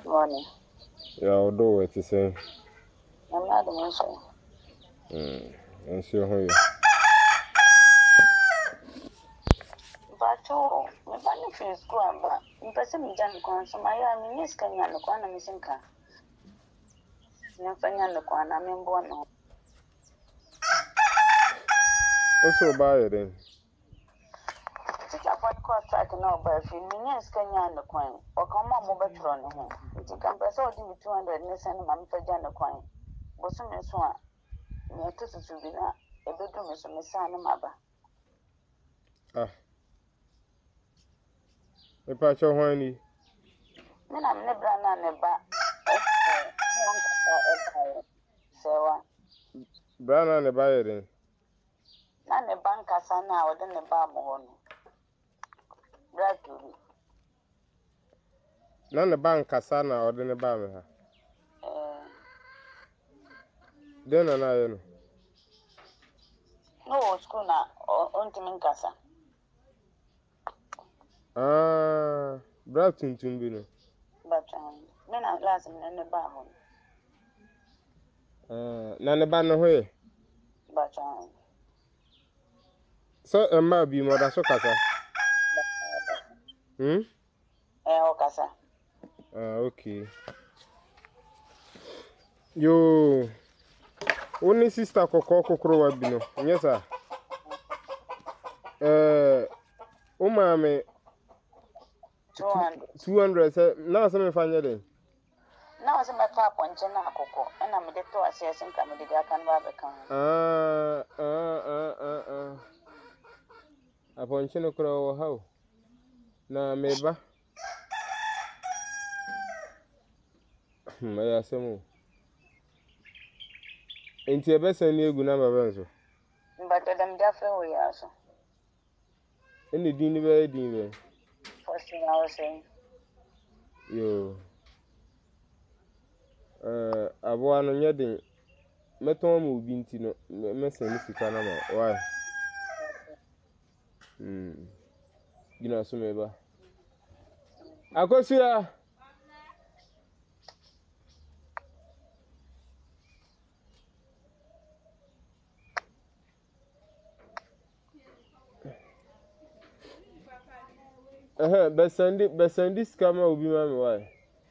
Morning. Yeah, I'll do it to say. I'm not the mention. And see how you. But oh, my bunny feels school, but in person, Jan Kwan, so my army is can yan the Kwana missing car. Never yan the Kwana, I mean, born. Also buy it then. Take up what cost I can know, but if you mean yes, can yan the coin, or come on mobile tron home. It can press all the 200 and send them for Jan the coin. But soon as one, near to Subina, a bedroom is a messiah, mother. Ah. A patch of honey. Then I'm never an so Brown and the buyer then. none a bank as I now than a barm on. Gradually, None the bank Cassana or then the Bama. Then I know. no school now or Untimin Casa. Ah, Bratton Tumbino. But then at last in the barm. None the banner way. But So a ma be more so Cassa. Casa. Okay. Yo. Only sister Coco Crow Bino. Yes, sir. Oh, mammy. 200. Now, some find it. Now, as a matter of point, Coco, and I'm the two assessors and come with the can rather come. Upon Chinocro, how? Na meba. May I say more? Into your best and you good number. But them definitely we are so. Any dinner, dinner. First thing I was saying. Yo. Abo ano nyede. Meton mu bi ntino. Mesen ni sika na ma. Why? Gina so meba. Akosua. Besendi scammer will be my why.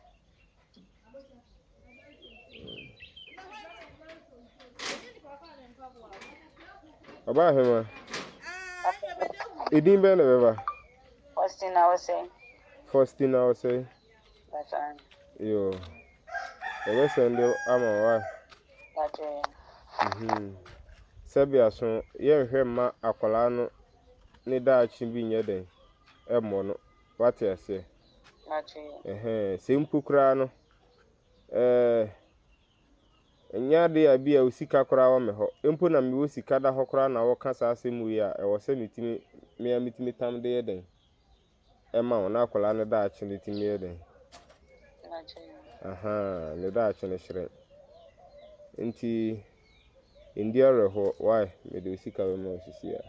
About him, it didn't be ever. First thing I was saying. First thing I was saying. That's Yo, the Besendi, I'm a why. Sabia so, yeah, hear ma Aqualano, Nida Chimbin Yede, Emono, what I say. Simple crano. Nya de abi a usika kora me ho empo na me usika da ho kora na wo kasa asemu yi a e wo se mitimi tam de yeden e ma wona akola ne da achi ne timi yeden ne da achi ne hire enti india reho why me de usika we mo sisi ya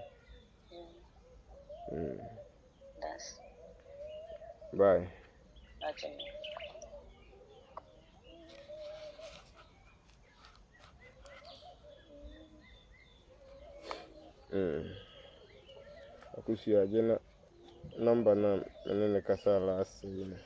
That's bye akusia jena number na nene kasa last you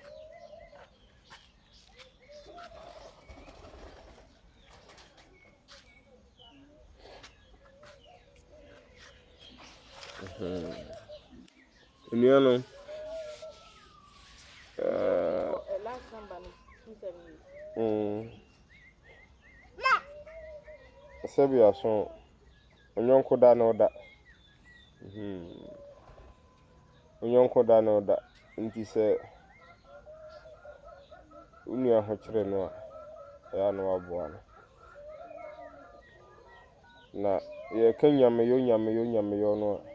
know last number is 278. Sabia so onyonko da na oda onyonko da na oda nti se unu ahokyere no ya no abo ana na ye kanyame yo no